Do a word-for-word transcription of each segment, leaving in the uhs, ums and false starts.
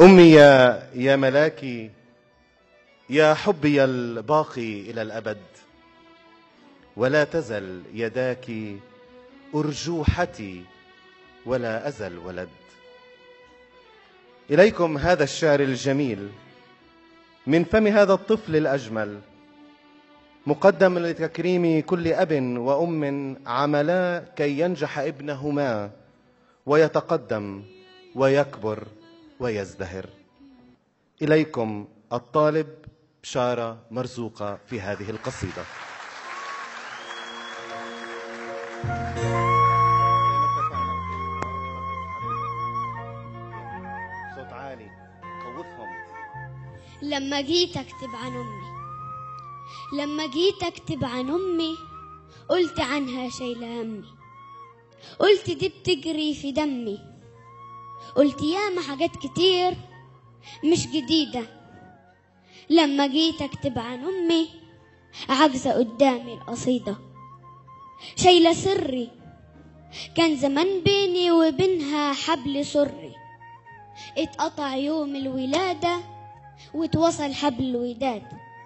أمي يا, يا ملاكي، يا حبي الباقي إلى الأبد، ولا تزل يداك أرجوحتي ولا أزل ولد. إليكم هذا الشعر الجميل من فم هذا الطفل الأجمل، مقدم لتكريم كل أب وأم عملا كي ينجح ابنهما ويتقدم ويكبر ويزدهر. إليكم الطالب بشارة مرزوقة في هذه القصيدة. صوت عالي خوفهم. لما جيت أكتب عن أمي لما جيت أكتب عن أمي قلت عنها شايلة همي، قلت دي بتجري في دمي، قلت ياما حاجات كتير مش جديدة. لما جيت أكتب عن أمي عاجزة قدامي القصيدة، شايلة سري كان زمان بيني وبينها حبل سري، اتقطع يوم الولادة واتوصل حبل الوداد.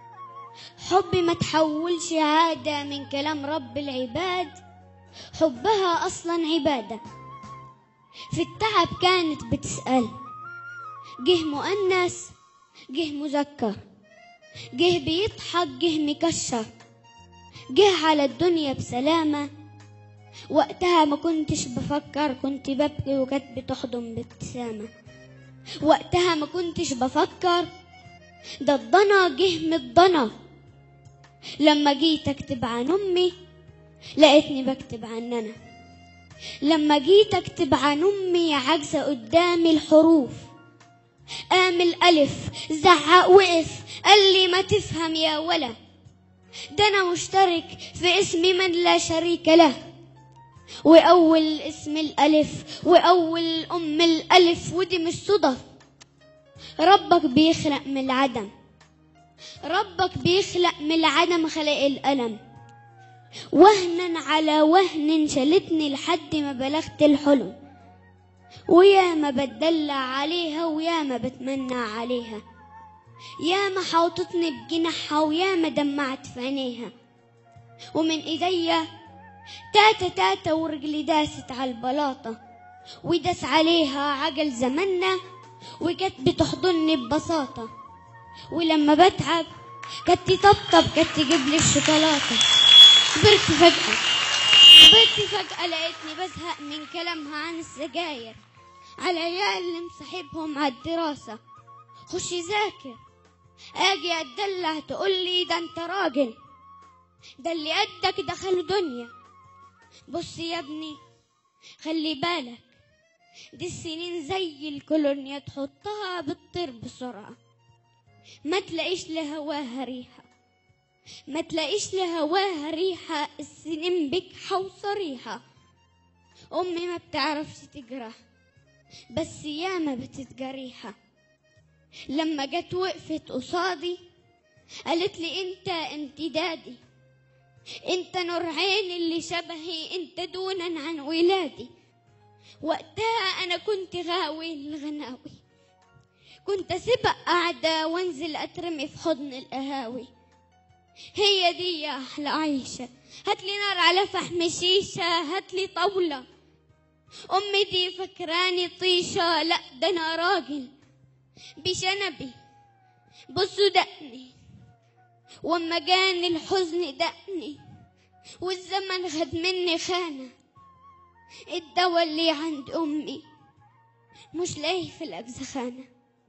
حبي ما تحولش عادة من كلام رب العباد، حبها أصلا عبادة. في التعب كانت بتسأل، جه مؤنث جه مذكر، جه بيضحك جه مكشر، جه على الدنيا بسلامة. وقتها ما كنتش بفكر، كنت ببكي وكانت بتحضن بابتسامة. وقتها ما كنتش بفكر، ده الضنا جه من الضنا. لما جيت اكتب عن امي لقيتني بكتب عن انا. لما جيت اكتب عن امي عاجزه قدامي الحروف، قام الالف زعق وقف قال لي ما تفهم يا ولا، ده انا مشترك في اسم من لا شريك له، واول اسم الالف واول ام الالف، ودي مش صدف. ربك بيخلق من العدم، ربك بيخلق من العدم، خلق الألم وهنا على وهن، شالتني لحد ما بلغت الحلم. ويا ما بتدلع عليها ويا ما بتمنى عليها، يا ما حوطتني بجناحها ويا ما دمعت في عينيها. ومن ايديا تاتا تاتا ورجلي داست على البلاطة، وداس عليها عجل زمنا وجت بتحضني ببساطة. ولما بتعب كانت تطبطب، كانت تجيب لي الشوكولاتة. كبرت فجأة كبرت فجأة لقيتني بزهق من كلامها عن السجاير، على عيال اللي مصاحبهم على الدراسة. خش ذاكر، اجي اتدلع تقولي ده انت راجل، ده اللي قدك دخلوا دنيا. بص يا ابني خلي بالك، دي السنين زي الكولونيا تحطها بتطير بسرعة، ما تلاقيش لهواها ريحة، ما تلاقيش لهواها ريحة. السنين بكحة وصريحة. أمي ما بتعرفش تجرح بس ياما بتتجريحة. لما جت وقفت قصادي قالت لي انت امتدادي، انت نور عين اللي شبهي، انت دونا عن ولادي. وقتها انا كنت غاوي الغناوي، كنت اسيبها قاعدة وانزل اترمي في حضن القهاوي. هي دي يا احلى عيشة، هاتلي نار على فحم شيشة، هاتلي طاولة. امي دي فكراني طيشة، لا ده انا راجل بشنبي. بصوا دقني واما جاني الحزن دقني، والزمن خد مني خانة. الدوا اللي عند امي مش لاقي في الاجزخانة.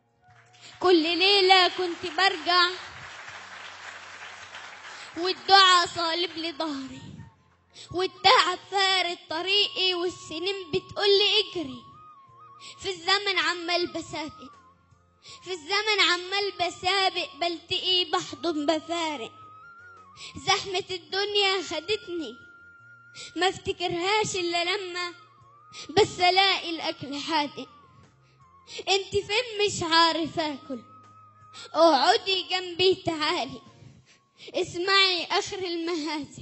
كل ليلة كنت برجع والدعاء صالب لي ظهري، والتعب فارد طريقي، والسنين بتقولي اجري. في الزمن عمال بسابق، في الزمن عمال بسابق، بلتقي بحضن بفارق. زحمة الدنيا خدتني ما افتكرهاش الا لما بس الاقي الاكل حادق. انت فين مش عارف اكل، اقعدي جنبي تعالي اسمعي اخر المهازل.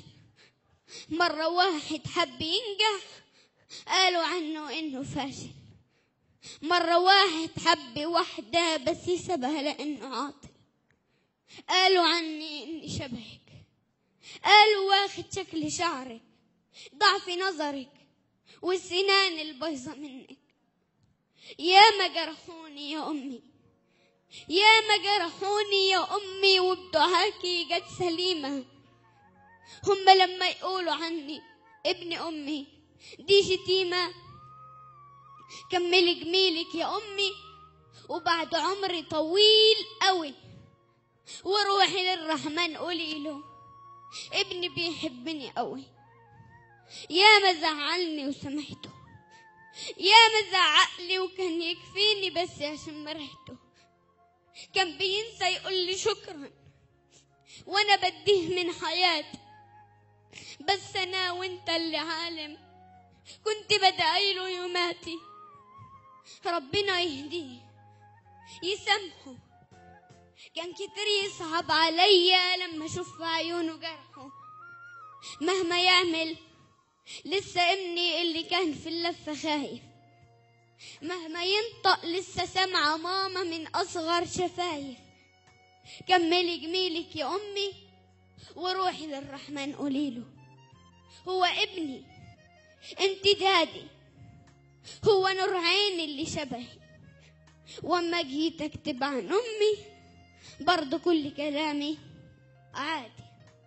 مرة واحد حب ينجح قالوا عنه انه فاشل، مرة واحد حب وحدة بس يسبها لأنه عاطل. قالوا عني إني شبهك، قالوا واخد شكل شعرك، ضعف نظرك والسنان البيضة منك. يا ما جرحوني يا أمي، يا ما جرحوني يا أمي، وبدعاكي جت سليمة. هم لما يقولوا عني ابن أمي دي شتيمة. كملي جميلك يا أمي وبعد عمري طويل قوي وروحي للرحمن قولي له ابني بيحبني قوي. يا ما زعلني وسامحته، يا ما زعقلي وكان يكفيني بس عشان ريحته. كان بينسى يقول لي شكرا وانا بديه من حياتي، بس انا وانت اللي عالم كنت بدعيله يوماتي. ربنا يهديه يسامحه، كان كتير يصعب عليا لما اشوف في عيونه جرحه. مهما يعمل لسه ابني اللي كان في اللفة خايف، مهما ينطق لسه سامعة ماما من أصغر شفايف. كملي جميلك يا أمي وروحي للرحمن قوليله هو ابني انت دادي، هو نور عيني اللي شبهي. واما جيت اكتب عن امي برضو كل كلامي عادي.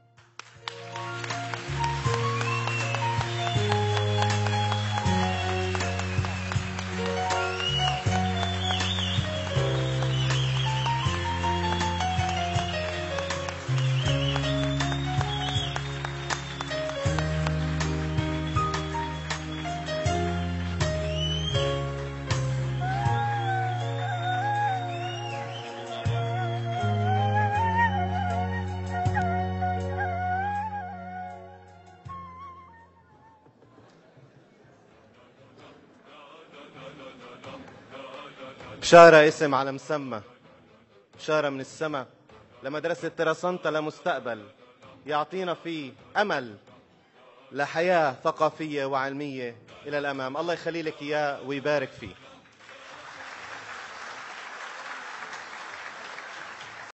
بشارة اسم على مسمى، بشارة من السما لمدرسة تراسانتا لمستقبل يعطينا فيه أمل لحياة ثقافية وعلمية إلى الأمام. الله يخلي لك إياه ويبارك فيه.